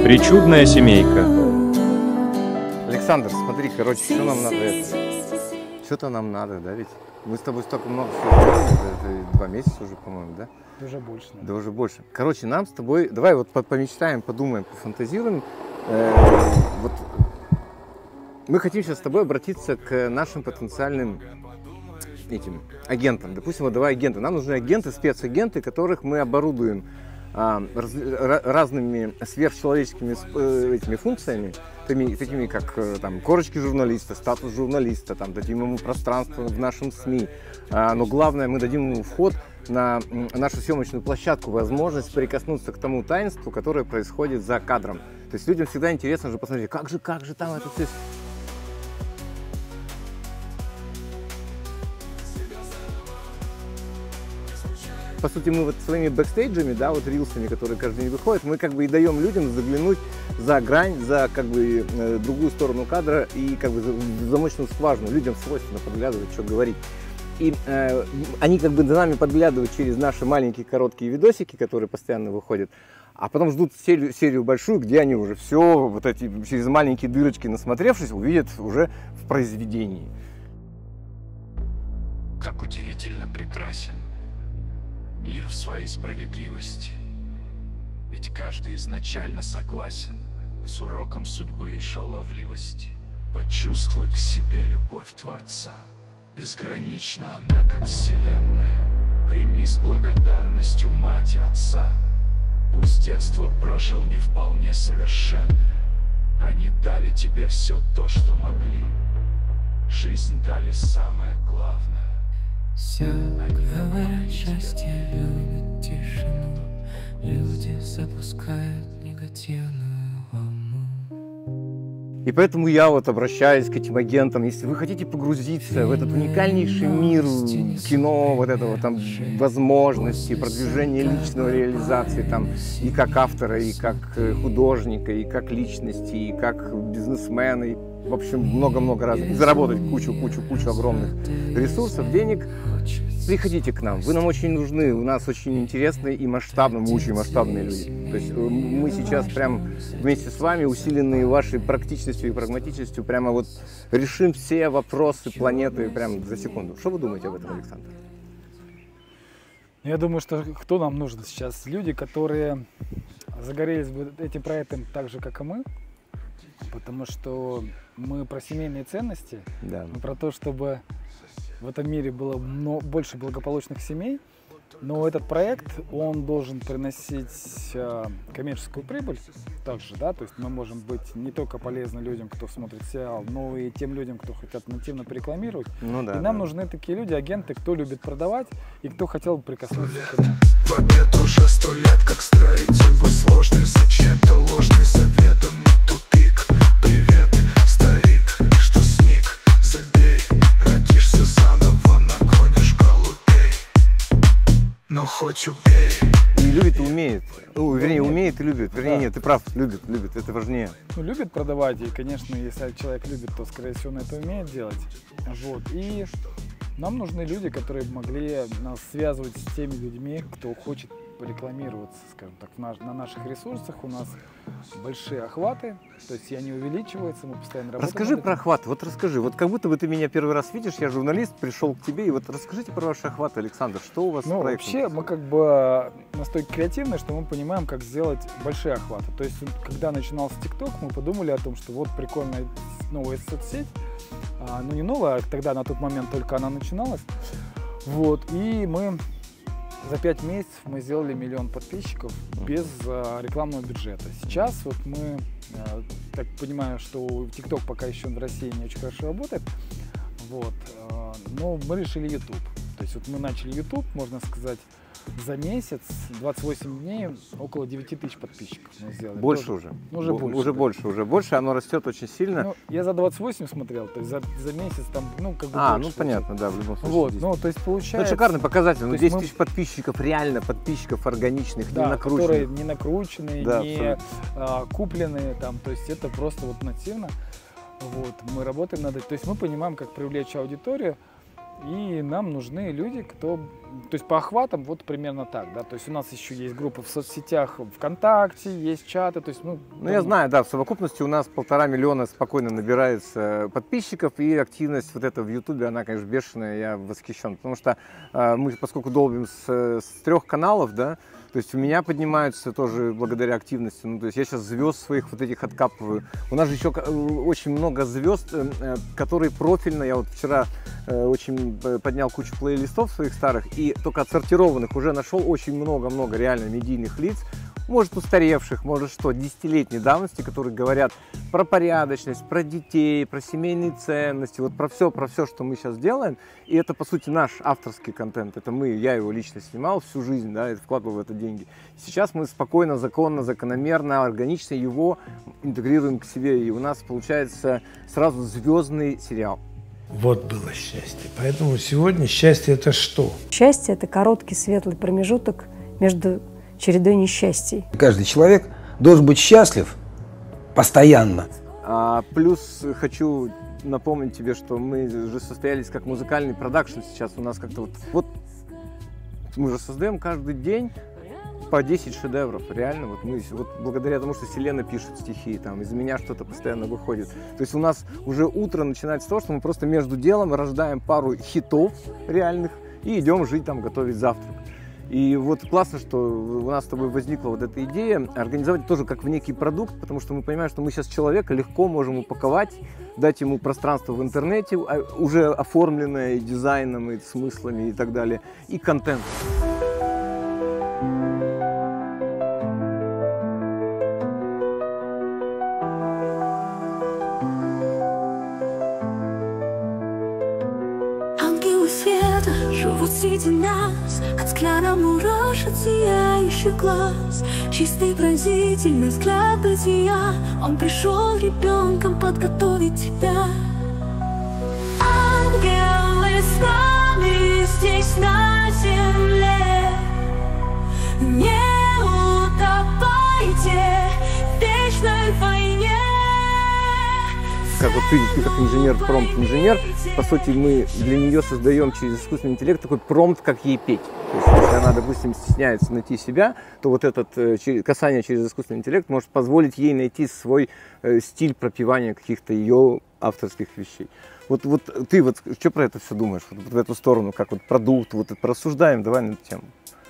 Причудная семейка. Александр, смотри, короче, что нам надо Что-то нам надо, да, ведь? Мы с тобой столько много всего делали, это 2 месяца уже, по-моему, да? Уже больше. Наверное. Да уже больше. Короче, нам с тобой, давай вот помечтаем, подумаем, пофантазируем. Вот мы хотим сейчас с тобой обратиться к нашим потенциальным этим агентам. Допустим, вот давай агенты. Нам нужны агенты, спецагенты, которых мы оборудуем разными сверхчеловеческими этими функциями, такими как там, корочки журналиста, статус журналиста, там, дадим ему пространство в нашем СМИ. Но главное, мы дадим ему вход на нашу съемочную площадку, возможность прикоснуться к тому таинству, которое происходит за кадром. То есть людям всегда интересно же посмотреть, как же там это все. По сути, мы вот своими бэкстейджами, да, вот рилсами, которые каждый день выходят, мы как бы и даем людям заглянуть за грань, за как бы другую сторону кадра и как бы в замочную скважину. Людям свойственно подглядывать, что говорить. И они как бы за нами подглядывают через наши маленькие короткие видосики, которые постоянно выходят, а потом ждут серию большую, где они уже все вот эти через маленькие дырочки насмотревшись увидят уже в произведении. Как удивительно прекрасен мир в своей справедливости. Ведь каждый изначально согласен с уроком судьбы и шаловливости. Почувствуй к себе любовь Творца. Безгранична она, как вселенная. Прими с благодарностью мать и отца. Пусть детство прожил не вполне совершенное. Они дали тебе все то, что могли. Жизнь дали самое главное. Все говорят, счастье любит тишину. Люди запускают негативную волну. И поэтому я вот обращаюсь к этим агентам, если вы хотите погрузиться в этот уникальнейший мир кино, вот этого там возможности, продвижения личного реализации там и как автора, и как художника, и как личности, и как бизнесмена, и, в общем, много-много раз, и заработать кучу огромных ресурсов, денег, приходите к нам, вы нам очень нужны, у нас очень интересные и масштабные, мы очень масштабные люди. То есть мы сейчас прям вместе с вами, усиленные вашей практичностью и прагматичностью, прямо вот решим все вопросы планеты прямо за секунду. Что вы думаете об этом, Александр? Я думаю, что кто нам нужен сейчас? Люди, которые загорелись бы этим проектом так же, как и мы. Потому что мы про семейные ценности, да. Мы про то, чтобы в этом мире было больше благополучных семей. Но этот проект, он должен приносить коммерческую прибыль также, да, то есть мы можем быть не только полезны людям, кто смотрит сериал, но и тем людям, кто хотят нативно порекламировать. Ну, да, и нам нужны такие люди, агенты, кто любит продавать и кто хотел бы прикоснуться к этому. Побед уже 100 лет, как строить его сложный, зачем-то ложный, заведомый тупик. Привет, старик, что сник, забей, родишься заново, нагонишь голубей. Но хоть убей. И любит и умеет. Ну, вернее, умеет и любит. Вернее, Да. нет, ты прав, любит. Это важнее. Ну, любит продавать, и, конечно, если человек любит, то, скорее всего, он это умеет делать. Вот. И нам нужны люди, которые могли нас связывать с теми людьми, кто хочет порекламироваться, скажем так, на наших ресурсах. У нас большие охваты, то есть они увеличиваются, мы постоянно работаем. Расскажи про охваты, вот расскажи. Вот как будто бы ты меня первый раз видишь, я журналист, пришел к тебе, и вот расскажите про ваши охваты, Александр, что у вас с проектом? Вообще мы как бы настолько креативны, что мы понимаем, как сделать большие охваты. То есть, когда начинался ТикТок, мы подумали о том, что вот прикольная новая соцсеть, ну не новая, а тогда на тот момент только она начиналась. Вот, и мы за 5 месяцев мы сделали 1 миллион подписчиков без рекламного бюджета. Сейчас вот мы, так понимаю, что TikTok пока еще в России не очень хорошо работает, вот, но мы решили YouTube. То есть вот мы начали YouTube, можно сказать, за месяц, 28 дней, около 9 тысяч подписчиков мы сделали. Больше тоже. уже? Ну, уже больше. Уже больше, оно растет очень сильно. Ну, я за 28 смотрел, то есть за месяц там, ну, как бы больше. Ну понятно, да, в любом случае. Вот, ну, то есть получается... Это шикарный показатель, ну 10 мы... тысяч подписчиков, реально подписчиков органичных, да, не накрученных. которые не накрученные, да, не купленные, там, то есть это просто вот нативно. Вот, мы работаем над этим, то есть мы понимаем, как привлечь аудиторию. И нам нужны люди, кто... То есть по охватам вот примерно так, да. То есть у нас еще есть группы в соцсетях, ВКонтакте, есть чаты, то есть, Ну, я знаю, да, в совокупности у нас 1,5 миллиона спокойно набирается подписчиков, и активность вот эта в Ютубе, она, конечно, бешеная, я восхищен, потому что мы, поскольку долбим с 3 каналов, да, то есть у меня поднимаются тоже благодаря активности, ну, то есть я сейчас звезд своих вот этих откапываю. У нас же еще очень много звезд, которые профильно, я вот вчера очень поднял кучу плейлистов своих старых, и только отсортированных уже нашел очень много-много реально медийных лиц, может устаревших, может что, десятилетней давности, которые говорят про порядочность, про детей, про семейные ценности, вот про все, что мы сейчас делаем. И это, по сути, наш авторский контент. Это я его лично снимал всю жизнь, да, и вкладывал в это деньги. Сейчас мы спокойно, законно, закономерно, органично его интегрируем к себе. И у нас получается сразу звездный сериал. Вот было счастье. Поэтому сегодня счастье – это что? Счастье – это короткий светлый промежуток между чередой несчастий. Каждый человек должен быть счастлив постоянно. Плюс хочу напомнить тебе, что мы же состоялись как музыкальный продакшн сейчас. У нас как-то вот мы же создаем каждый день по 10 шедевров. Реально, вот мы благодаря тому, что Селена пишет стихи, там из меня что-то постоянно выходит. То есть у нас уже утро начинается с того, что мы просто между делом рождаем пару хитов реальных и идем жить там, готовить завтрак. И вот классно, что у нас с тобой возникла вот эта идея организовать тоже как в некий продукт, потому что мы понимаем, что мы сейчас человека легко можем упаковать, дать ему пространство в интернете, уже оформленное дизайном, и смыслами и так далее, и контент. Живут среди нас, от взгляда мурашит сияющий глаз. Чистый пронзительный взгляд бытия. Он пришел ребенком подготовить тебя. Ангелы с нами здесь на земле. Не утопайте в вечной войне. Как вот ты как инженер, промпт-инженер, по сути, мы для нее создаем через искусственный интеллект такой промпт, как ей петь. То есть, если она, допустим, стесняется найти себя, то вот это касание через искусственный интеллект может позволить ей найти свой стиль пропевания каких-то ее авторских вещей. Вот ты вот что про это все думаешь? Вот в эту сторону, как вот продукт, вот это порассуждаем, давай на эту тему.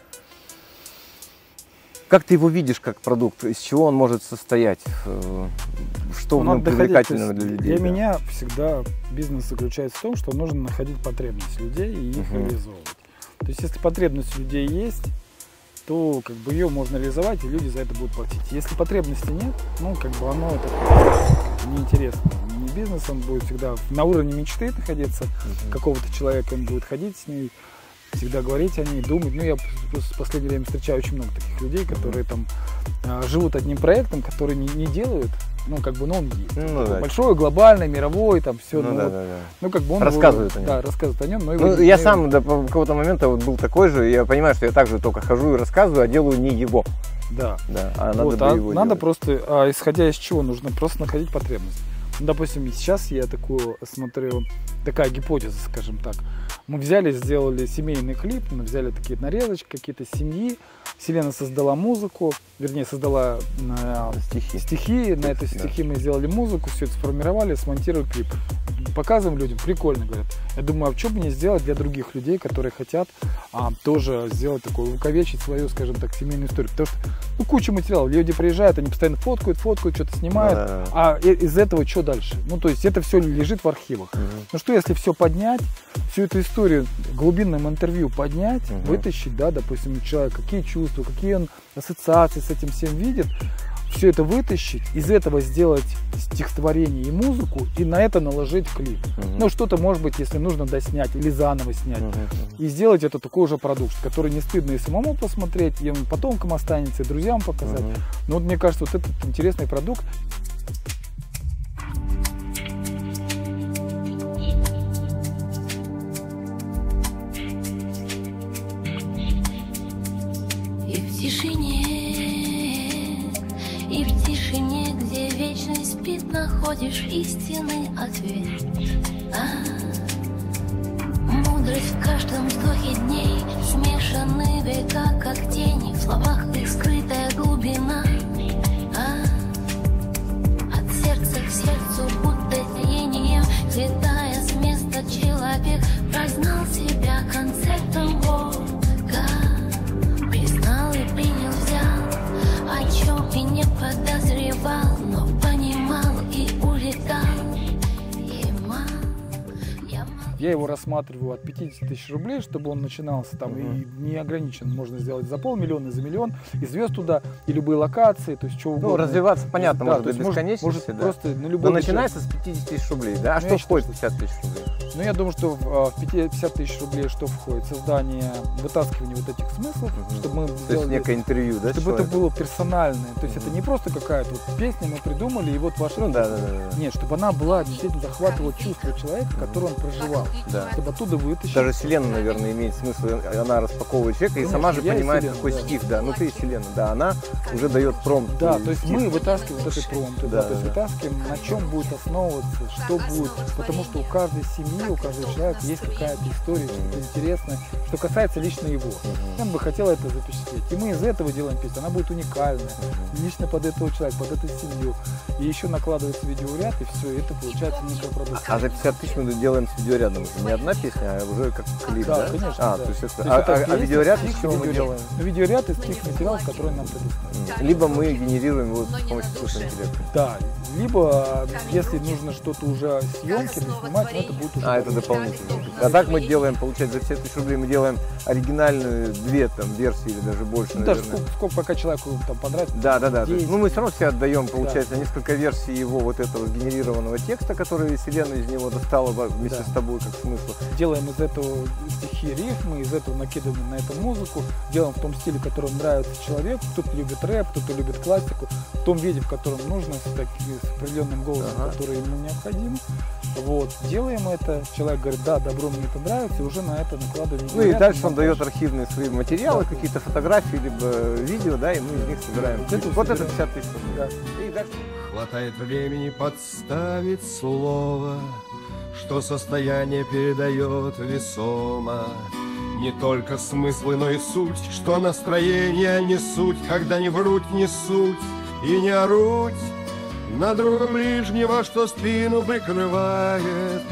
Как ты его видишь как продукт? Из чего он может состоять? Что в нем привлекательного для людей? Для меня всегда бизнес заключается в том, что нужно находить потребность людей и их реализовывать. То есть если потребность у людей есть, то как бы ее можно реализовать, и люди за это будут платить. Если потребности нет, ну как бы оно это неинтересно. Не бизнес, он будет всегда на уровне мечты находиться, какого-то человека он будет ходить с ней, всегда говорить о ней, думать. Ну, я в последнее время встречаю очень много таких людей, которые там живут одним проектом, который не делают, ну, как бы, но он есть. Ну, да. Большой, глобальный, мировой, там, все. Ну, ну, да, вот, да. Ну, как бы он рассказывает о нем. Да, рассказывает о нем. Но ну, я сам до какого-то момента вот был такой же, я понимаю, что я также только хожу и рассказываю, а делаю не его. Да. Да, а надо, вот, его надо делать. просто, исходя из чего, нужно просто находить потребность. Ну, допустим, сейчас я такую смотрю, такая гипотеза, скажем так. Мы взяли, сделали семейный клип, мы взяли такие нарезочки, какие-то семьи. Селена создала музыку, вернее, создала стихи. На этой стихи мы сделали музыку, все это сформировали, смонтировали клип. Показываем людям, прикольно, говорят. Я думаю, а что бы мне сделать для других людей, которые хотят тоже сделать такое, увековечить свою, скажем так, семейную историю. Потому что, ну, куча материалов, люди приезжают, они постоянно фоткают, что-то снимают, а из этого что дальше? Ну, то есть это все лежит в архивах. Ну, что если все поднять, всю эту историю глубинным интервью поднять, вытащить, да, допустим, человек, какие чувства, какие он ассоциации с этим всем видит, все это вытащить, из этого сделать стихотворение и музыку, и на это наложить клип. Ну, что-то, может быть, если нужно доснять или заново снять. И сделать это такой же продукт, который не стыдно и самому посмотреть, и потомкам останется, и друзьям показать. Но вот мне кажется, вот этот интересный продукт. И в тишине, и в тишине, где вечность спит, находишь истинный ответ. Мудрость в каждом вздохе дней, смешаны века, как тени, в словах их скрытая глубина. От сердца к сердцу, будто тением, взлетая с места, человек прознал себя концертом Бога. Признал и принял, взял, о чем и не подозревал, но понимал и улетал. Я его рассматриваю от 50 тысяч рублей, чтобы он начинался там и не ограничен. Можно сделать за 500 000 и за 1 000 000, и звезд туда, и любые локации, то есть что угодно. Ну, развиваться, понятно, да, может до бесконечности, может да. просто на любой. Но начинается с 50 тысяч рублей, да? А Ну, что я входит в считаю, 50 тысяч рублей? Ну, я думаю, что в 50 тысяч рублей что входит? Создание, вытаскивание вот этих смыслов, чтобы мы То есть сделали, некое интервью, да? чтобы это было персональное. То есть это не просто какая-то вот песня, мы придумали, и вот ваша. Ну да. Нет, чтобы она была, действительно захватывала чувство человека, который он проживал. Да. Чтобы оттуда вытащить. Даже вселенная, наверное, имеет смысл, и она распаковывает человека, и Конечно, сама же я и понимает, вселенная, какой да. стих, да. Ну ты и вселенная, да, она уже дает промпт. Да, и то есть стих. мы вытаскиваем вот эти промпты, Да, то есть да. вытаскиваем, на чем будет основываться, что будет, потому что у каждой семьи, у каждого человека есть какая-то история, что-то интересное, что касается лично его. Он бы хотел это запечатлеть. И мы из этого делаем песню, она будет уникальная, лично под этого человека, под эту семью. И еще накладывается видеоряд, и все, это получается некая продукция. А за 50 тысяч мы делаем с видеорядом. Это не одна песня, а уже как клип, да? Да, конечно. А, да. то есть это, То есть это а песня, видеоряд стих, из чего мы видеоряд. делаем? Ну, видеоряд из тех материалов, которые нам предоставлены. Либо мы генерируем его с помощью искусственного интеллекта. Да, либо если нужно что-то уже съемки доснимать, но это будет уже. А, это дополнительно. А так мы делаем, получается, за 50 тысяч рублей мы делаем оригинальную 2 там версии или даже больше, Ну, даже наверное. сколько пока человеку там понравится. Да. То есть, 10. ну, мы все равно себе отдаем, получается, несколько версий его вот этого генерированного текста, который вселенная из него достала вместе Да. с тобой как смысл. Делаем из этого стихи, рифмы, из этого накидываем на эту музыку, делаем в том стиле, который нравится человеку. Кто-то любит рэп, кто-то любит классику, в том виде, в котором нужно, с определенным голосом, который ему необходим. Вот, делаем это, человек говорит, да, добро, мне это нравится, и уже на это накладываем. Ну и видеоряд, дальше он монтаж. дает архивные свои материалы, какие-то фотографии, либо видео, да, и мы из них собираем. Вот это 50 тысяч рублей. Да. И дальше. Хватает времени подставить слово, что состояние передает весомо. Не только смыслы, но и суть, что настроение не суть, когда не вруть, не суть и не оруть на друга ближнего, что спину прикрывает.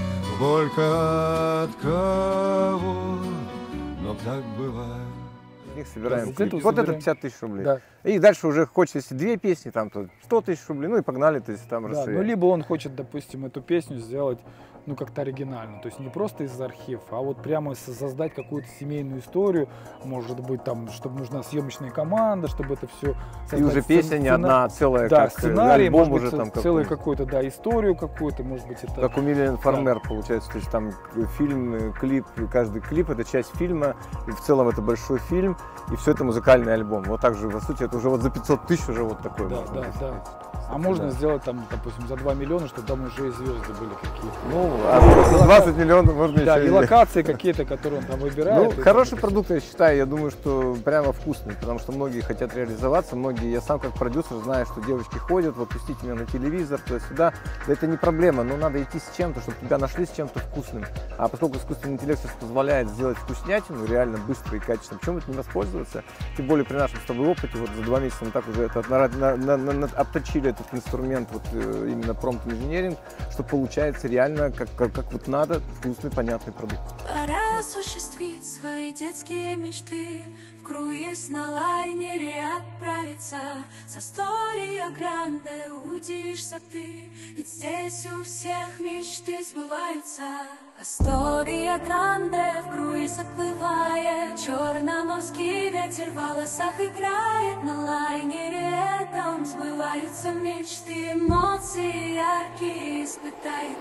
Горько от кого, но так бывает. Из них собираем Да, из клип. этого Вот это собираем. 50 тысяч рублей. Да. И дальше уже хочется, если 2 песни, там то 100 тысяч рублей, ну и погнали, то есть там Да, расширяем. ну либо он хочет, допустим, эту песню сделать, ну, как-то оригинально, то есть не просто из архива, а вот прямо создать какую-то семейную историю, может быть, там, чтобы нужна съемочная команда, чтобы это все. И уже песня не одна, а целая, да, как сценарий, альбом может уже быть, там целую какой-то. какую-то, да, историю какую-то, может быть, это. Как у Милен Фармер получается, то есть там фильм, клип, и каждый клип это часть фильма, и в целом это большой фильм, и все это музыкальный альбом. Вот так же, по сути, это уже вот за 500 тысяч уже вот такой. Да, можно да, сказать. да. А можно сделать там, допустим, за 2 миллиона, чтобы там уже и звезды были какие-то. Ну, а за 20 миллионов можно Да, еще и локации какие-то, которые он там выбирает. Ну, хороший продукт, я считаю. Я думаю, что прямо вкусный, потому что многие хотят реализоваться, многие, я сам как продюсер знаю, что девочки ходят, вот пустите меня на телевизор, туда-сюда. Да это не проблема, но надо идти с чем-то, чтобы тебя нашли с чем-то вкусным. А поскольку искусственный интеллект сейчас позволяет сделать вкуснятину, реально быстро и качественно, почему это не воспользоваться? Тем более при нашем с тобой опыте, вот за 2 месяца мы так уже это обточили этот инструмент, вот именно промпт-инженеринг, что получается реально как вот надо, вкусный, понятный продукт. Пора осуществить свои детские мечты, в круиз на лайнере отправиться. С Астория Гранде удивишься ты, ведь здесь у всех мечты сбываются. Астория Гранде в круиз отплывает, черноморский ветер в волосах играет. На лайнере этом сбываются мечты, эмоции яркие испытай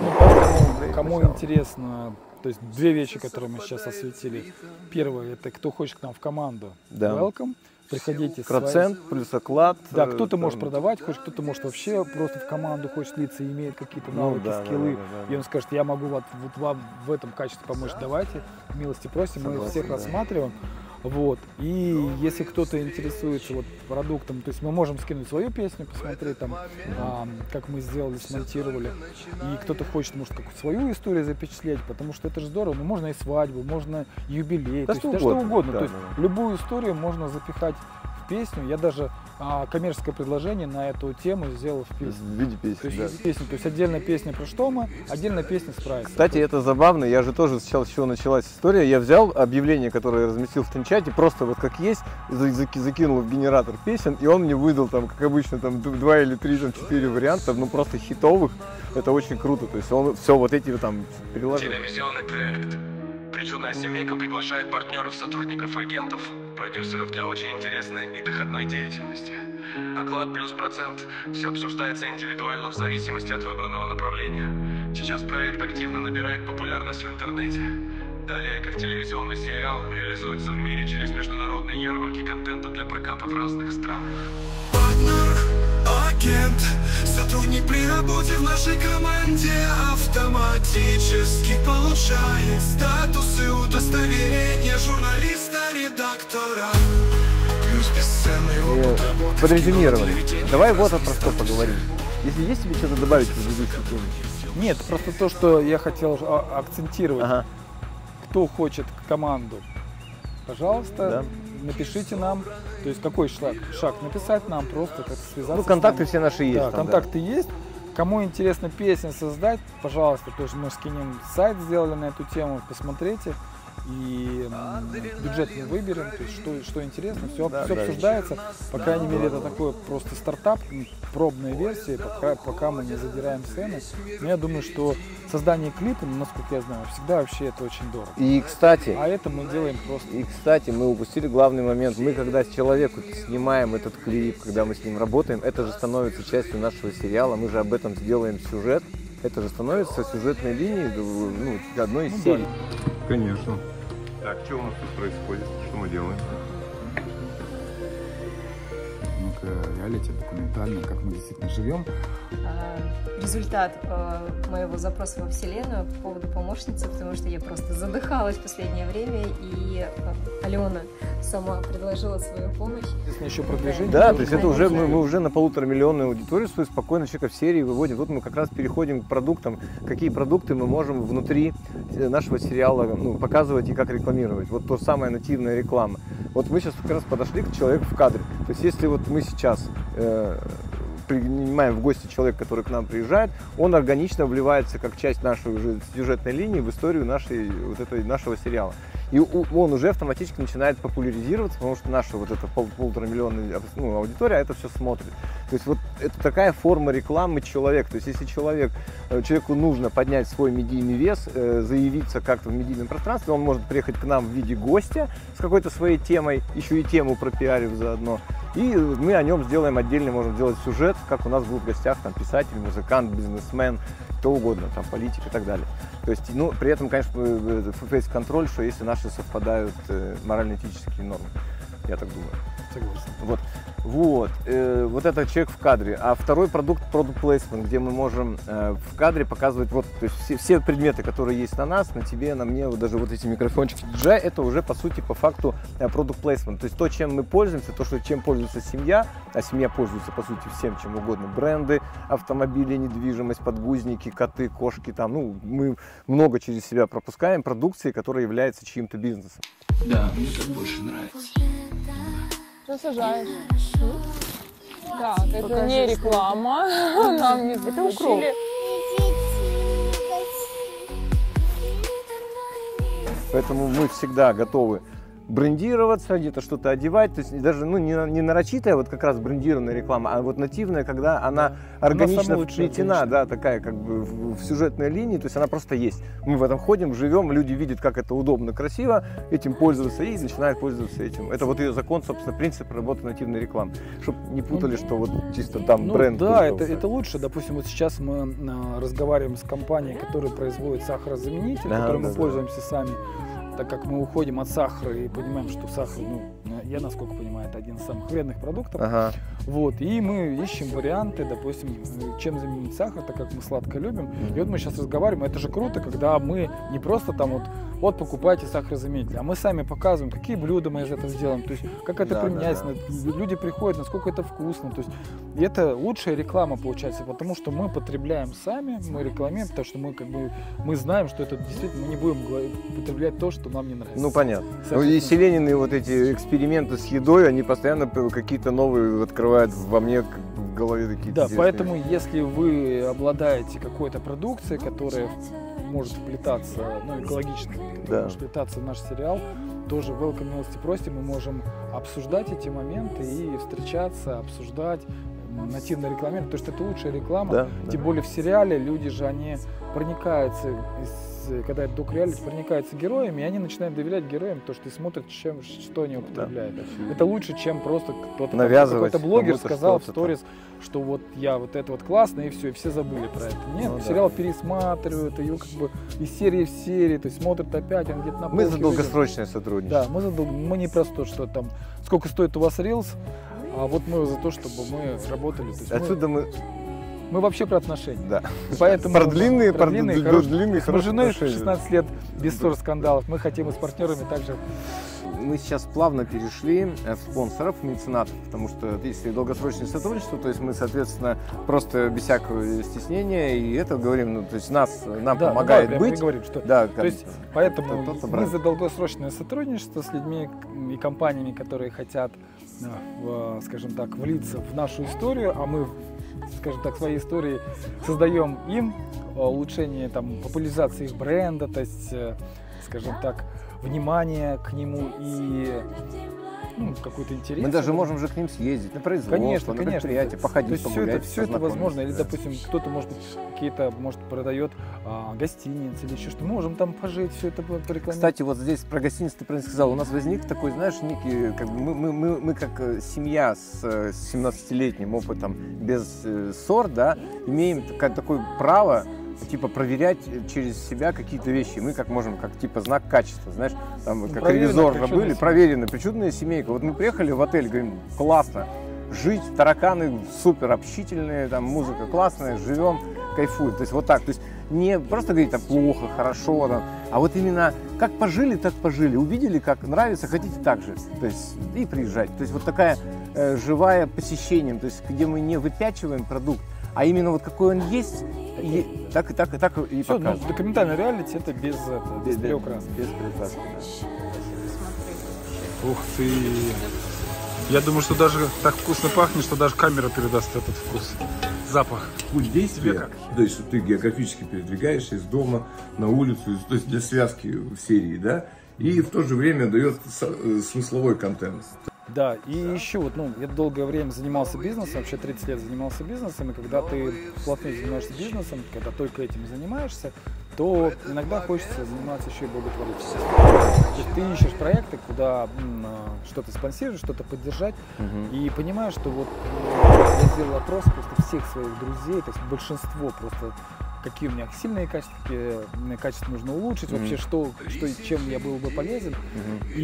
ты. Кому интересно, то есть 2 вещи, которые мы сейчас осветили. Первое, это кто хочет к нам в команду. Да. Welcome. Приходите. Процент плюс оклад. Да, кто-то там, может продавать, кто-то может вообще просто в команду хочет слиться, имеет какие-то Ну, навыки, да, скиллы. да. И он скажет, я могу вот вам в этом качестве помочь, давайте, милости просим, мы Согласен, всех да. рассматриваем. Вот. И если кто-то интересуется вот продуктом, то есть мы можем скинуть свою песню, посмотреть там, как мы сделали, смонтировали. И кто-то хочет, может, какую-то свою историю запечатлеть, потому что это же здорово. Ну, можно и свадьбу, можно юбилей, Да, то есть, что да, что угодно. Да, То есть любую историю можно запихать в песню. Я даже коммерческое предложение на эту тему сделал в песню. В виде песни, То есть, да. песня, то есть отдельная песня про Штома, отдельная песня с прайсом. Кстати, это забавно, я же тоже сначала, с чего началась история, я взял объявление, которое я разместил в Тинчате, просто вот как есть, закинул в генератор песен, и он мне выдал там, как обычно, там 2 или 3, там 4 варианта, ну просто хитовых, это очень круто, то есть он все вот эти там переложил. Телевизионный проект. Причудная семейка приглашает партнеров, сотрудников, агентов, продюсеров для очень интересной и доходной деятельности. Оклад плюс процент. Все обсуждается индивидуально в зависимости от выбранного направления. Сейчас проект активно набирает популярность в интернете. Далее, как телевизионный сериал, реализуется в мире через международные ярмарки контента для проката в разных странах. Партнер, агент, сотрудник при работе в нашей команде автоматически получает статусы удостоверения журналиста, редактора. Плюс бесценный опыт работы. Подрезюмировали. Давай вот про что поговорим. Если есть тебе что-то добавить к предыдущей теме? Нет, просто то, что я хотел акцентировать. Ага. Кто хочет команду, пожалуйста, Да. напишите нам. То есть какой шаг? Написать нам, просто как связаться. Ну, контакты с все наши есть. Да, там, контакты есть. Кому интересно песню создать, пожалуйста, тоже мы скинем сайт, сделали на эту тему, посмотрите. И бюджет мы выберем, то есть что интересно, все обсуждается. По крайней мере, это такой просто стартап, пробная версия, пока мы не задираем цены. Но я думаю, что создание клипа, насколько я знаю, всегда вообще это очень дорого. И, кстати, А это мы делаем просто. И, кстати, мы упустили главный момент. Мы, когда с человеку снимаем этот клип, когда мы с ним работаем, это же становится частью нашего сериала. Мы же об этом делаем сюжет. Это же становится сюжетной линией, ну, одной из серий. Конечно. Так, что у нас тут происходит? Что мы делаем? Ну-ка, реалити, документально, как мы действительно живем. Результат моего запроса во Вселенную по поводу помощницы, потому что я просто задыхалась в последнее время, и Алена сама предложила свою помощь. Еще продвижение. Да, то есть это уже мы уже на 1,5-миллионную аудиторию свою спокойно человека в серии выводим. Вот мы как раз переходим к продуктам. Какие продукты мы можем внутри нашего сериала показывать и как рекламировать. Вот то самая нативная реклама. Вот мы сейчас как раз подошли к человеку в кадре. То есть если вот мы сейчас принимаем в гости человека, который к нам приезжает, он органично вливается как часть нашей уже сюжетной линии в историю нашего сериала. И он уже автоматически начинает популяризироваться, потому что наша вот эта 1,5-миллионная аудитория это все смотрит. То есть вот это такая форма рекламы человека. То есть если человеку нужно поднять свой медийный вес, заявиться как-то в медийном пространстве, он может приехать к нам в виде гостя с какой-то своей темой, еще и тему пропиарив заодно. И мы о нем сделаем отдельно, можем сделать сюжет, как у нас был в гостях там писатель, музыкант, бизнесмен, кто угодно, там политик и так далее. То есть, при этом, конечно, есть контроль, что если наши совпадают морально-этические нормы, я так думаю. Согласен. Вот это человек в кадре. А второй продукт — Product Placement, где мы можем в кадре показывать то есть все предметы, которые есть на нас, на тебе, на мне, даже вот эти микрофончики DJI, это уже по сути, по факту Product Placement. То есть то, чем мы пользуемся, чем пользуется семья, а семья пользуется по сути всем, чем угодно. Бренды, автомобили, недвижимость, подгузники, коты, кошки, мы много через себя пропускаем продукции, которая является чьим-то бизнесом. Да, мне так больше нравится. Что сажаешь? Так, это не реклама. Нам не запретили. Поэтому мы всегда готовы брендироваться, где-то что-то одевать, то есть даже не нарочитая вот как раз брендированная реклама, а вот нативная, когда она органично вплетена, да, такая как бы в сюжетной линии, то есть она просто есть. Мы в этом ходим, живем, люди видят, как это удобно, красиво, этим пользуются и начинают пользоваться этим. Это вот ее закон, собственно, принцип работы нативной рекламы, чтобы не путали, что вот чисто там бренд. Да, это лучше. Допустим, вот сейчас мы разговариваем с компанией, которая производит сахарозаменитель, которым мы пользуемся сами. Так как мы уходим от сахара и понимаем, что сахар, я насколько понимаю, это один из самых вредных продуктов. Вот, и мы ищем варианты, допустим, чем заменить сахар, так как мы сладко любим. И вот мы сейчас разговариваем, это же круто, когда мы не просто там вот покупайте сахарозаменитель, а мы сами показываем, какие блюда мы из этого сделаем, то есть как это применяется, люди приходят, насколько это вкусно, то есть и это лучшая реклама получается, потому что мы потребляем сами, мы рекламируем, потому что мы как бы мы знаем, что это действительно, мы не будем потреблять то, что нам не нравится. Ну понятно. Ну и Селенины вот эти эксперименты с едой, они постоянно какие-то новые открывают во мне в голове какие-то. Да, поэтому если вы обладаете какой-то продукцией, которая может вплетаться, ну, экологично, может вплетаться в наш сериал, тоже welcome, милости просим, мы можем обсуждать эти моменты и встречаться, обсуждать, нативно рекламировать, потому что это лучшая реклама, тем более в сериале люди же, они проникаются, когда это док-реалити, проникаются героями, и они начинают доверять героям, то, что и смотрят, что они употребляют. Это лучше, чем просто кто-то, какой-то блогер сказал в сторис, что вот я вот это вот классно, и все, и все забыли про это. Нет, сериал пересматривают, ее как бы из серии в серию, то есть смотрят опять, он где-то на полке. Мы за долгосрочное сотрудничество. Да, мы не про то, что там, сколько стоит у вас рилс, а вот мы за то, чтобы мы работали. То есть отсюда мы вообще про отношения. Да. Поэтому про длинные мы с женой 16 лет без ссор-скандалов. Мы хотим и с партнерами также. Мы сейчас плавно перешли в спонсоров, меценатов, потому что если долгосрочное сотрудничество, то есть мы, соответственно, просто без всякого стеснения, и это говорим, ну, то есть нам помогает быть. Мы говорим, что, то есть, поэтому мы за долгосрочное сотрудничество с людьми и компаниями, которые хотят, скажем так, влиться в нашу историю, а мы, скажем так, своей истории создаем им улучшение, там, популяризации их бренда, то есть, скажем так, внимание к нему и какой-то интерес. Мы даже можем же к ним съездить на производство, на предприятие, походить, погулять. Все это возможно. Или, допустим, кто-то, может быть, продает гостиницы или еще что. Мы можем там пожить, все это порекламировать. Кстати, вот здесь про гостиницу ты правильно сказал. У нас возник такой, знаешь, некий, как бы мы как семья с 17-летним опытом, без ссор, да, имеем такое право типа проверять через себя какие-то вещи. Мы как можем, как типа знак качества, знаешь, там как ревизор были, проверены, причудная семейка. Вот мы приехали в отель, говорим, классно, жить, тараканы супер общительные, там музыка классная, живем, кайфуем. То есть вот так, то есть не просто говорить там плохо, хорошо, там, а вот именно как пожили, так пожили, увидели, как нравится, хотите так же, то есть и приезжать. То есть вот такая живая посещение, то есть где мы не выпячиваем продукт, а именно вот какой он есть, и так и показывает. Документальная реалити это без приукрас. Без приукрас, Ух ты! Я думаю, что даже так вкусно пахнет, что даже камера передаст этот вкус. Запах. Путь действия, то есть ты географически передвигаешься из дома на улицу, то есть для связки в серии, да, и в то же время дает смысловой контент. Да, и еще вот, я долгое время занимался бизнесом, вообще 30 лет занимался бизнесом, и когда ты вплотную занимаешься бизнесом, когда только этим занимаешься, то иногда хочется заниматься еще и благотворительностью. То есть ты ищешь проекты, куда что-то спонсируешь, что-то поддержать, и понимаешь, что вот я сделал опрос просто всех своих друзей, то есть большинство просто, какие у меня сильные качества, какие качества нужно улучшить, вообще чем я был бы полезен. И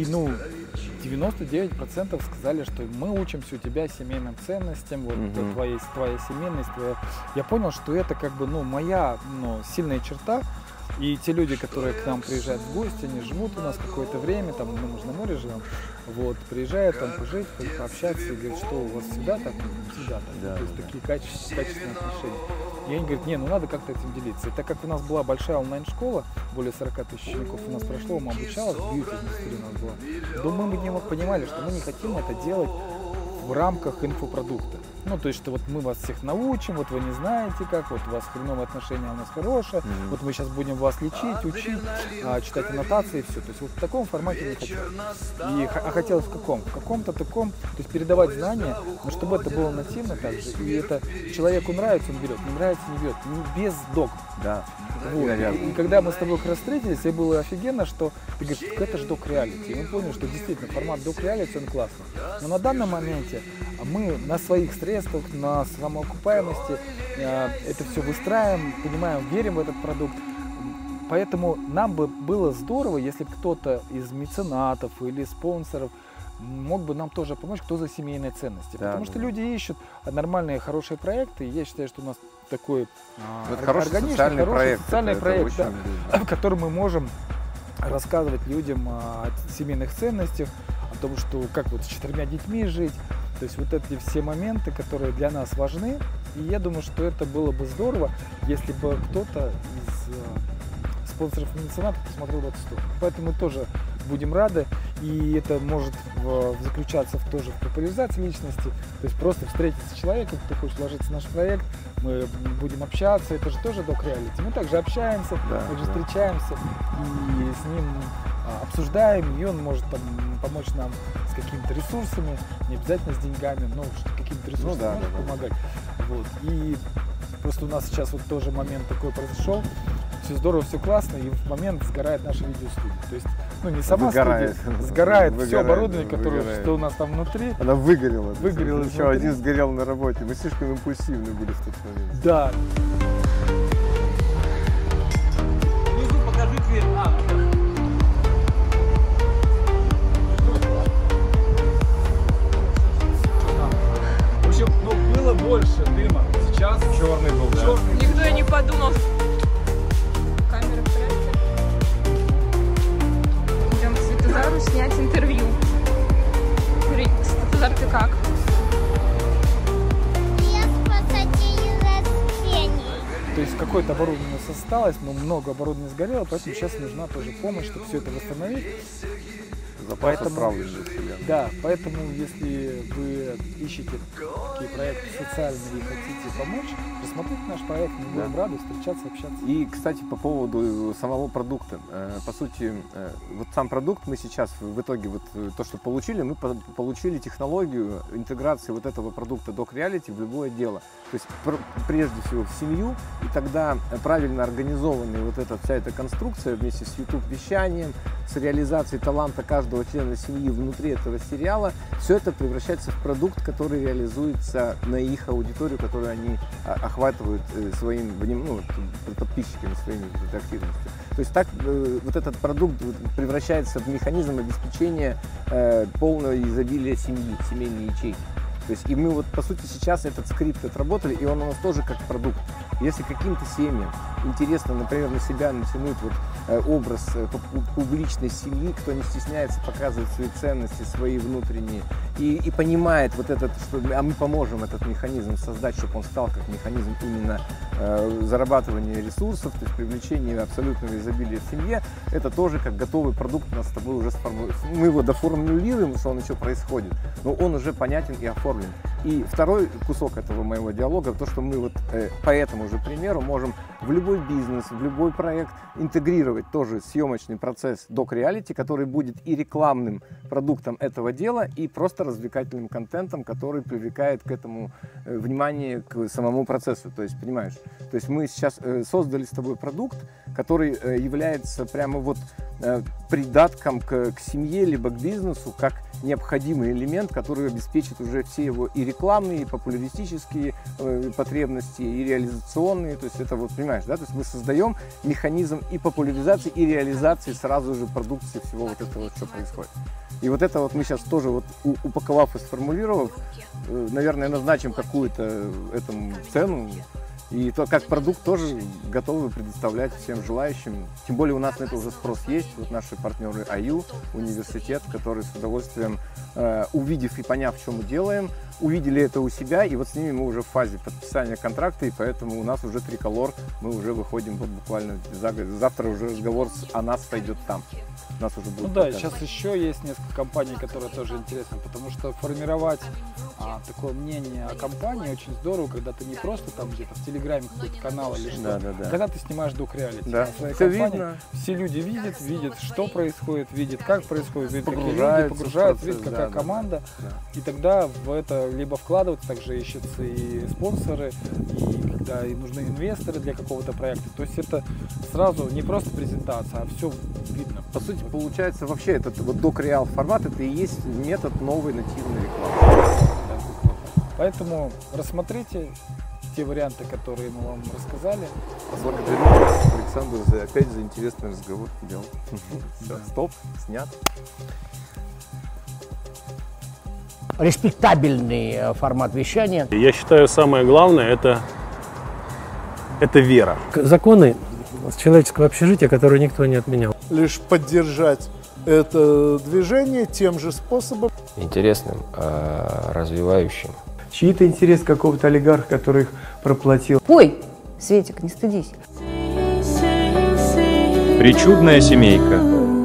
99% сказали, что мы учимся у тебя семейным ценностям, вот твоя семейность, Я понял, что это как бы моя сильная черта. И те люди, которые к нам приезжают в гости, они живут у нас какое-то время, там, мы же на море живем, вот, приезжают там пожить, пообщаться и говорят, что у вас всегда так, всегда так, да, то есть такие качественные отношения. И они говорят, надо как-то этим делиться. И так как у нас была большая онлайн-школа, более 40 тысяч учеников у нас прошло, мы обучалась, бьюти-индустрия у нас была, то мы понимали, что мы не хотим это делать в рамках инфопродукта. То есть, что вот мы вас всех научим, вот вы не знаете как, вот у вас хреновые отношения, а у нас хорошие, вот мы сейчас будем вас лечить, учить, читать аннотации и все. То есть вот в таком формате не хотел. А хотелось в каком? В каком-то таком, то есть передавать знания, но чтобы это было нативно также, и это человеку нравится, он берет, не нравится, не берет, без догм. Да. Вот. И когда мы с тобой как раз встретились, и было офигенно, что ты говоришь, это же док-реалити. И мы поняли, что действительно формат док-реалити, он классный. Но на данном моменте мы на своих средствах, на самоокупаемости это все выстраиваем, понимаем, верим в этот продукт. Поэтому нам бы было здорово, если бы кто-то из меценатов или спонсоров мог бы нам тоже помочь, кто за семейные ценности. Да, потому что люди ищут нормальные, хорошие проекты. И я считаю, что у нас такой хороший социальный проект, да, в котором мы можем рассказывать людям о семейных ценностях, о том, что как вот с 4 детьми жить. То есть вот эти все моменты, которые для нас важны. И я думаю, что это было бы здорово, если бы кто-то из спонсоров и меценатов посмотрел в эту сторону. Поэтому мы тоже будем рады. И это может заключаться тоже в популяризации личности. То есть просто встретиться с человеком, кто хочет вложиться в наш проект, мы будем общаться. Это же тоже док-реалити. Мы также общаемся, также встречаемся и с ним обсуждаем, и он может там помочь нам с какими-то ресурсами, не обязательно с деньгами, но какими-то ресурсами может помогать. Вот. И просто у нас сейчас вот тоже момент такой произошел. Все здорово, все классно, и в момент сгорает наша видеостудия. То есть, ну не сама студия, сгорает все оборудование, которое что у нас там внутри. Она выгорела. Еще один сгорел на работе. Мы слишком импульсивны были в тот момент. Да. Внизу покажи дверь. В общем, ну было больше дыма. Сейчас черный был, да. Никто и не подумал. Камера в порядке? Идем к Светозару снять интервью. Светозар, ты как? То есть какое-то оборудование у нас осталось, но много оборудования сгорело, поэтому сейчас нужна тоже помощь, чтобы все это восстановить. Да, поэтому если вы ищете такие проекты социальные и хотите помочь, рассмотрите наш проект, мы будем рады встречаться, общаться. И, кстати, по поводу самого продукта. По сути, вот сам продукт мы сейчас в итоге, вот то, что получили, мы получили технологию интеграции вот этого продукта док-реалити в любое дело. То есть прежде всего в семью, и тогда правильно организованная вот эта вся эта конструкция вместе с YouTube-вещанием, с реализацией таланта каждого члена семьи внутри этого сериала, все это превращается в продукт, который реализуется на их аудиторию, которую они охватывают своим подписчиками, своими активностью. То есть так вот этот продукт превращается в механизм обеспечения полного изобилия семьи, семейной ячейки. То есть, и мы вот, по сути, сейчас этот скрипт отработали, и он у нас тоже как продукт. Если каким-то семьям интересно, например, на себя натянуть вот образ публичной семьи, кто не стесняется показывать свои ценности, свои внутренние, и понимает вот этот, что мы поможем этот механизм создать, чтобы он стал как механизм именно зарабатывания ресурсов, то есть привлечения абсолютного изобилия в семье, это тоже как готовый продукт у нас с тобой уже сформулируем. Мы его доформулируем, что он еще происходит, но он уже понятен и оформлен. И второй кусок этого моего диалога, то, что мы вот по этому же примеру можем в любой бизнес, в любой проект интегрировать тоже съемочный процесс док-реалити, который будет и рекламным продуктом этого дела, и просто развлекательным контентом, который привлекает к этому внимание, к самому процессу. То есть, понимаешь, то есть мы сейчас создали с тобой продукт, который является прямо вот придатком к семье, либо к бизнесу, как необходимый элемент, который обеспечит уже все его и рекламные, и популяристические потребности, и реализационные. То есть это вот, понимаешь, да, то есть мы создаем механизм и популяризации, и реализации сразу же продукции всего вот этого, что происходит. И вот это вот мы сейчас тоже вот упаковав и сформулировав, наверное, назначим какую-то этому цену. И то, как продукт тоже готовы предоставлять всем желающим. Тем более у нас на это уже спрос есть. Вот наши партнеры АЮ, университет, который с удовольствием, увидев и поняв, что мы делаем, увидели это у себя, и вот с ними мы уже в фазе подписания контракта, и поэтому у нас уже триколор, мы уже выходим вот буквально завтра уже разговор о нас пойдет там. У нас уже будет сейчас еще есть несколько компаний, которые тоже интересны, потому что формировать такое мнение о компании очень здорово, когда ты не просто там где-то в Телеграме какой-то канал или что, когда ты снимаешь док-реалити на своей компании, все люди видят, что происходит, видят, как происходит, видят, какие люди погружаются, видят, какая команда, и тогда в это либо вкладываться, также ищутся и спонсоры, и когда и нужны инвесторы для какого-то проекта, то есть это сразу не просто презентация, а все видно. По сути, получается, вообще этот вот док-реал формат, это и есть метод новой нативной рекламы. Поэтому рассмотрите те варианты, которые мы вам рассказали. Благодарю, Александр, опять за интересный разговор. Все, стоп, снят. респектабельный формат вещания. Я считаю, самое главное это вера. Законы человеческого общежития, которые никто не отменял. Лишь поддержать это движение тем же способом. Интересным, развивающим. Чьи-то интерес какого-то олигарха, который их проплатил. Ой, Светик, не стыдись. Причудная семейка.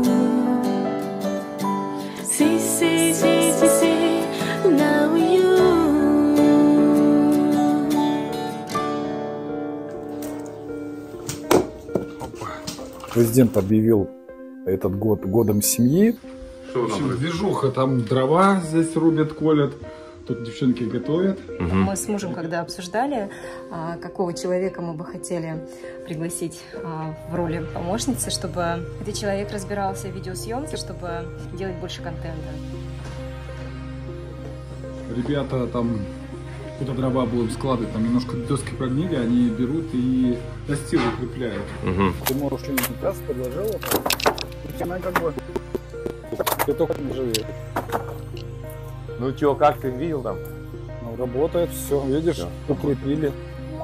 Президент объявил этот год годом семьи. Движуха, там дрова здесь рубят, колят, тут девчонки готовят. Мы с мужем, когда обсуждали, какого человека мы бы хотели пригласить в роли помощницы, чтобы этот человек разбирался в видеосъемке, чтобы делать больше контента. Ребята там куда дрова будут складывать, там немножко доски прогнили, они берут и настил укрепляют. Ты можешь что-нибудь раз предложила, она как бы ты только не живет. Ну чё, как ты видел там? Ну, работает, все, видишь, укрепили.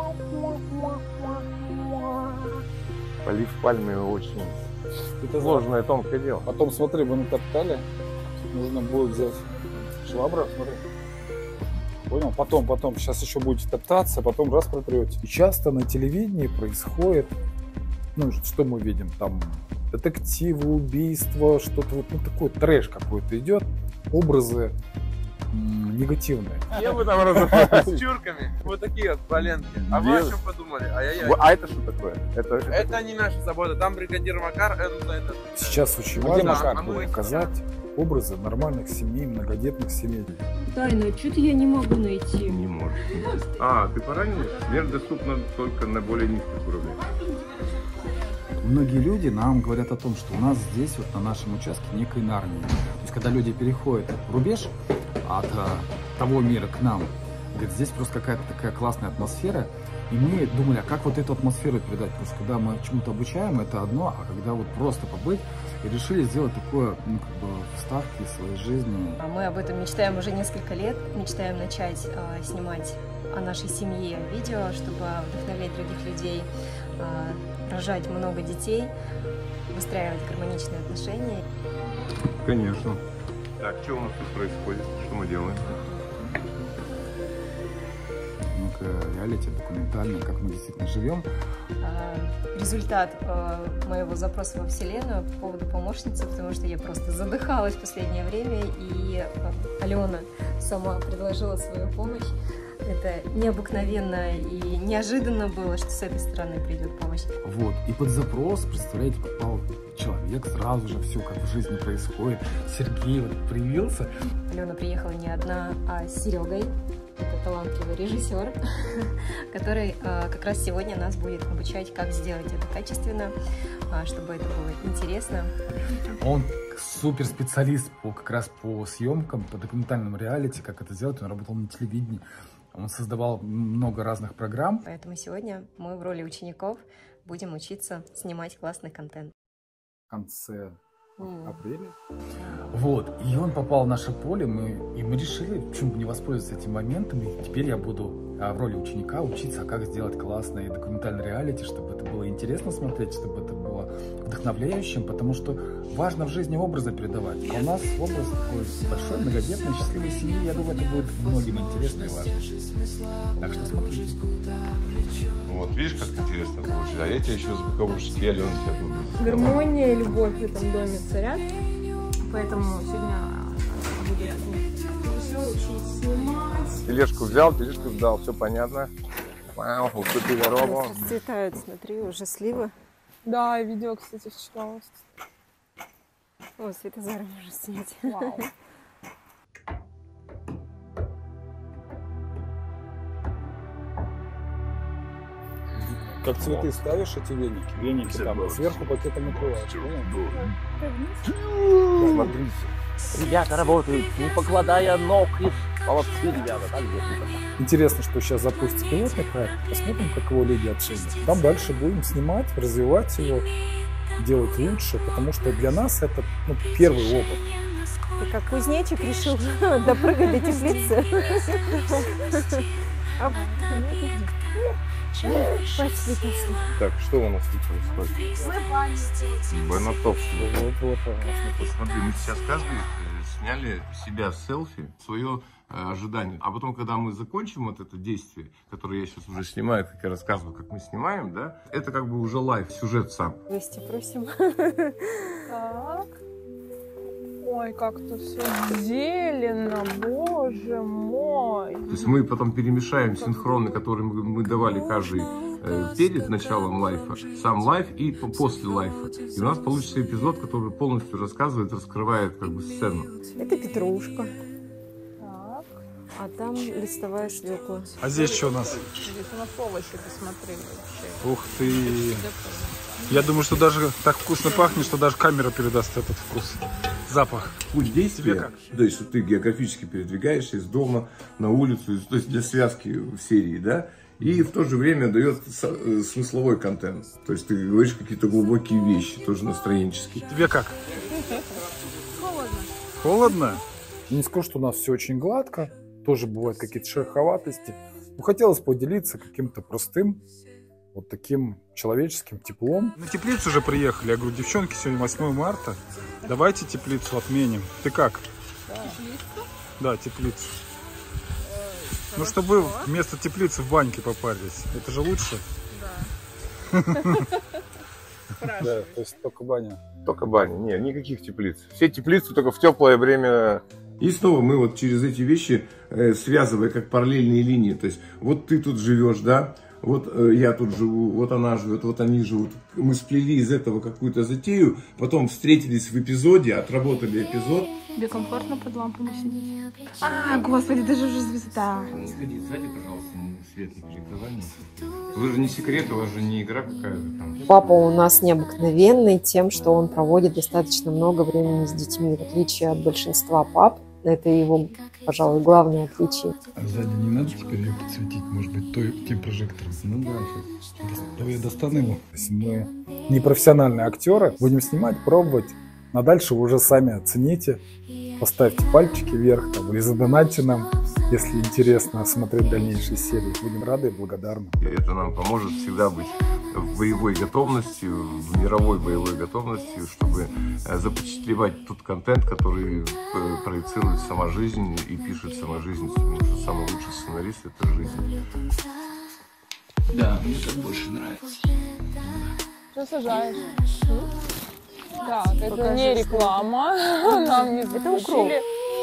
Полив пальмы очень сложное, тонкое дело. Потом смотри, вы натоптали, нужно будет взять швабру, смотри. Понял? Потом, сейчас еще будете топтаться, потом раз протрете. И часто на телевидении происходит, ну, что мы видим, там, детективы, убийства, что-то вот, ну, такой трэш какой-то идет, образы негативные. Я бы там разобрался. С чурками, вот такие вот валенки. А вы о чем подумали? Ай-яй-яй. А это что такое? Это не наша забота, там бригадир Макар, это... Сейчас очень важно показать образы нормальных семей, многодетных семей. Тайна, что-то я не могу найти. Не можешь. А, ты поранен? Смерть доступна только на более низких уровнях. Многие люди нам говорят о том, что у нас здесь, вот на нашем участке, некая Нарния. То есть, когда люди переходят рубеж от того мира к нам, говорят, здесь просто какая-то такая классная атмосфера. И мы думали, а как вот эту атмосферу передать? Потому что когда мы чему-то обучаем, это одно, а когда вот просто побыть, и решили сделать такое, ну, как бы, вставки в своей жизни. Мы об этом мечтаем уже несколько лет, мечтаем начать снимать о нашей семье видео, чтобы вдохновлять других людей, рожать много детей, выстраивать гармоничные отношения. Конечно. Так, что у нас тут происходит? Что мы делаем? Реалити, документально, как мы действительно живем. Результат моего запроса во Вселенную по поводу помощницы, потому что я просто задыхалась в последнее время, и Алена сама предложила свою помощь. Это необыкновенно и неожиданно было, что с этой стороны придет помощь. Вот, и под запрос, представляете, попал человек, сразу же все как в жизни происходит. Сергей вот привился. Алена приехала не одна, а с Серегой. Это талантливый режиссер, который как раз сегодня нас будет обучать, как сделать это качественно, чтобы это было интересно. Он суперспециалист как раз по съемкам, по документальному реалити, как это сделать. Он работал на телевидении, он создавал много разных программ. Поэтому сегодня мы в роли учеников будем учиться снимать классный контент. В конце апреля. Вот, и он попал в наше поле, и мы решили, почему бы не воспользоваться этим моментом, и теперь я буду в роли ученика учиться, как сделать классный документальный реалити, чтобы это было интересно смотреть, чтобы это было вдохновляющим, потому что важно в жизни образы передавать. А у нас образ такой большой, многодетной, счастливой семьи, я думаю, это будет многим интересно и важно. Так что смотрите. Вот, видишь, как интересно получилось. А я тебе еще звуковушки, Алена тебя думаю. Гармония и любовь в этом доме царят. Поэтому сегодня будет все учить снимать. Тележку взял, тележку сдал, все понятно. Вау, уступили дорогу. Расцветают, смотри, уже сливы. Да, видео, кстати, вчера. О, Светозара можно снять. Вау. Как цветы ставишь, эти веники там, сверху пакетом накрываешь, понял? Смотрите. Ребята работают, не покладая ног, и молодцы, ребята, так держится. Интересно, что сейчас запустится пилотный проект, посмотрим, как его люди оценят. Там дальше будем снимать, развивать его, делать лучше, потому что для нас это первый опыт. Ты как кузнечик решил допрыгать до теплицы. Так, что у нас тут происходит? Банатовство. Посмотри, мы сейчас каждый сняли себя в селфи, свое ожидание. А потом, когда мы закончим вот это действие, которое я сейчас уже снимаю, как я рассказываю, как мы снимаем, да, это как бы уже лайв, сюжет сам. Гости просим. Так. Ой, как тут все зелено, боже мой. То есть мы потом перемешаем синхроны, которые мы давали каждый перед началом лайфа, сам лайф и после лайфа. И у нас получится эпизод, который полностью рассказывает, раскрывает как бы сцену. Это петрушка. Так. А там листовая свекла. А здесь что у нас? Здесь у нас овощи, посмотри вообще. Ух ты! Я думаю, что даже так вкусно пахнет, что даже камера передаст этот вкус. Запах. Путь действия, как? То есть, что ты географически передвигаешься из дома на улицу, то есть для связки в серии, да, и в то же время дает смысловой контент. То есть ты говоришь какие-то глубокие вещи, тоже настроенческие. Тебе как? Холодно. Холодно? Не скажу, что у нас все очень гладко, тоже бывают какие-то шероховатости. Но хотелось поделиться каким-то простым, вот таким человеческим теплом. На теплицу уже приехали. Я говорю, девчонки, сегодня 8 марта. Давайте теплицу отменим. Ты как? Теплицу? Да, теплицу. Ну, чтобы вы вместо теплицы в баньке попарились. Это же лучше. Да. Да, то есть только баня. Только баня, нет, никаких теплиц. Все теплицы только в теплое время. И снова мы вот через эти вещи, связывая как параллельные линии, то есть вот ты тут живешь, да, вот я тут живу, вот она живет, вот они живут. Мы сплели из этого какую-то затею, потом встретились в эпизоде, отработали эпизод. Тебе комфортно под лампами сидеть? А, господи, ты же уже звезда. Сходи сзади, пожалуйста, свет не перекрывай. Вы же не секрет, у вас же не игра какая-то там. Папа у нас необыкновенный тем, что он проводит достаточно много времени с детьми, в отличие от большинства пап. Это его, пожалуй, главное отличие. А сзади не надо теперь ее подсветить, может быть, тем прожектором? Ну да, сейчас. Давай я достану его. Если мы не профессиональные актеры, будем снимать, пробовать. А дальше вы уже сами оцените. Поставьте пальчики вверх там, или задонатьте нам, если интересно смотреть дальнейшие серии. Будем рады и благодарны. Это нам поможет всегда быть в боевой готовности, в мировой боевой готовности, чтобы запечатлевать тот контент, который проецирует сама жизнь и пишет сама жизнь. Потому что самый лучший сценарист — это жизнь. Да, мне так больше нравится. Что сажаешь? Так, это не реклама. Нам не запретили.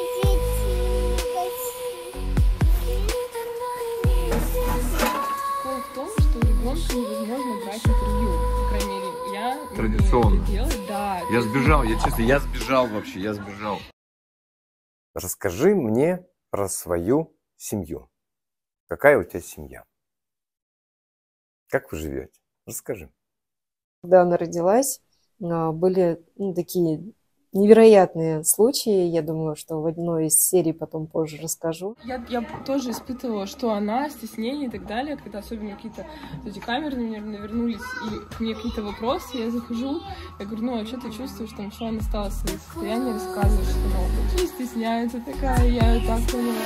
В том, что ребенку невозможно брать интервью. По крайней мере, я традиционно. это делать. Да. Я сбежал, я сбежал вообще, я сбежал. Расскажи мне про свою семью. Какая у тебя семья? Как вы живете? Расскажи. Когда она родилась, были такие невероятные случаи. Я думаю, что в одной из серий потом позже расскажу. Я тоже испытывала, что она, стеснение и так далее, когда особенно какие-то эти камеры навернулись, и мне какие-то вопросы, я захожу, я говорю, ну, а что ты чувствуешь, там, что она стала в своем состоянии, рассказываешь, что она не стесняется такая, я ее так поняла.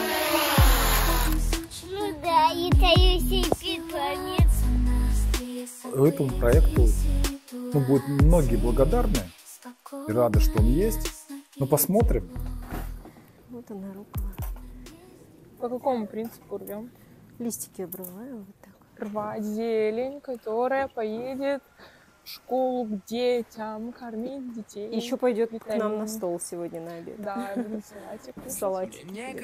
Ну да, и тающий конец. Этому проекту будут многие благодарны и рады, что он есть. Но посмотрим. Вот она рукава. По какому принципу рвем? Листики обрываем вот так. Рвать зелень, которая поедет в школу к детям, кормить детей. Еще пойдет к нам на стол сегодня на обед. Да, я буду салатик. Салатик.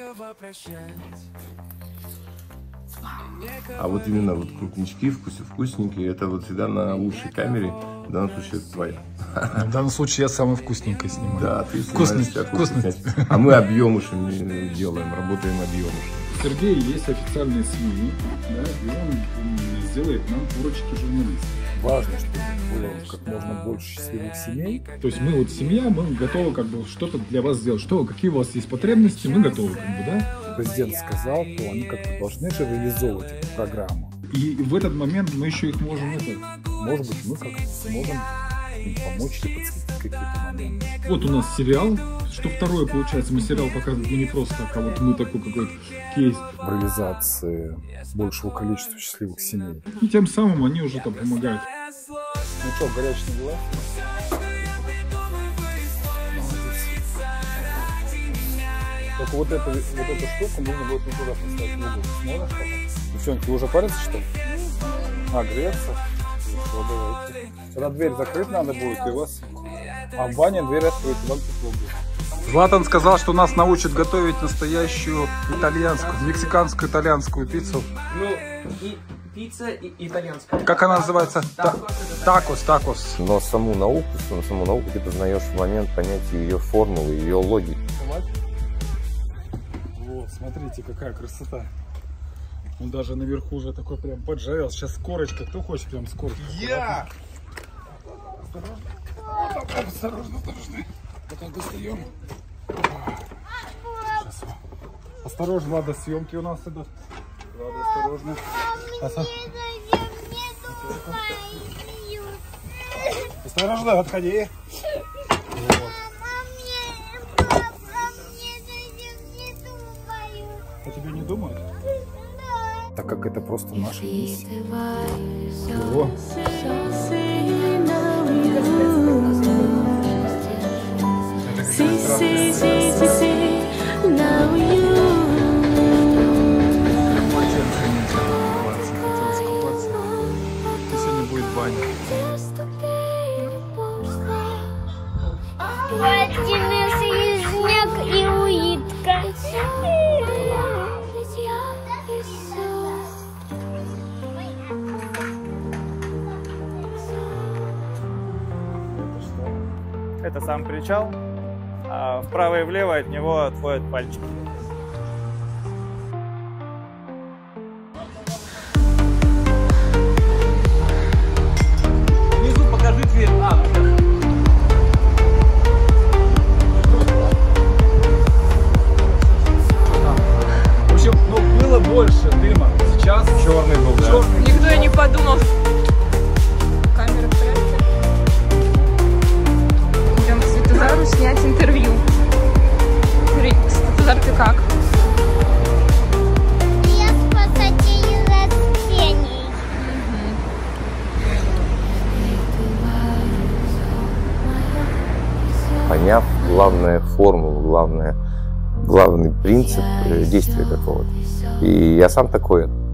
А вот именно вот крупнички, вкусненькие, это вот всегда на лучшей камере, в данном случае это твоя. В данном случае я самый вкусненький снимаю. Да, ты вкусность. А мы объемышами делаем, работаем объемышами. У Сергея есть официальные СМИ, да, и он сделает нам урочки журналистов. Важно, чтобы было как можно больше счастливых семей. То есть мы вот семья, мы готовы как бы что-то для вас сделать. Какие у вас есть потребности, мы готовы как бы, да. Президент сказал, то они как-то должны же реализовывать эту программу. И в этот момент мы еще их можем, может быть, мы как-то сможем им помочь или подсветить какие-то моменты. Вот у нас сериал, что второе получается, мы сериал показываем не просто так, а вот мы такой какой-то кейс. В реализации большего количества счастливых семей. И тем самым они уже там помогают. Ну что, горячий не была? Только вот эту штуку нужно будет туда поставить в угол. Сможешь потом? Девчонки, уже парятся, что ли? А, греться? Давайте. Когда дверь закрыть надо будет, и у вас... А в бане дверь открыть, вам тепло будет. Златан сказал, что нас научит готовить настоящую итальянскую, мексиканскую итальянскую пиццу. Ну, пицца итальянская. Как она называется? Такос. Но саму науку ты познаешь в момент понятия ее формулы, ее логики. Вот, смотрите, какая красота. Он даже наверху уже такой прям поджарил. Сейчас с корочкой. Кто хочет прям с корочкой? Я! Осторожно. Пока достаем. Сейчас. Осторожно, Лада, съемки у нас идут. Лада, осторожно. Осторожно, отходи. Вот. А тебе не думают? Так как это просто наша миссия. Чего? Сегодня будет баня. Снег и улитка. Это сам причал, а вправо и влево от него отходят пальчики. Внизу покажи цвет. В общем, было больше дыма. Сейчас черный был, да? Никто и не подумал. Камера в порядке? Идем к Светозару снять интервью. Светозар, ты как? Я спасатель растений. Поняв главную формулу, главный принцип действия какого-то. И я сам такой.